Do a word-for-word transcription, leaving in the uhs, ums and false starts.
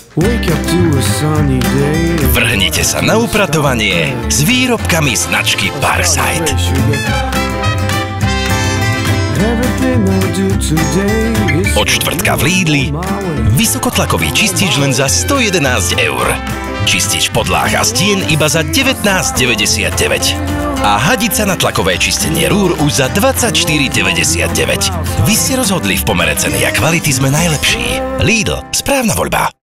Vrhnite sa na upratovanie s výrobkami značky Parkside. Od štvrtka v Lidli vysokotlakový čistič len za sto jedenásť eur. Čistič podláh a stien iba za devätnásť deväťdesiatdeväť. A hadica na tlakové čistenie rúr už za dvadsaťštyri deväťdesiatdeväť. Vy ste rozhodli, v pomere ceny a kvality sme najlepší. Lidl, správna voľba.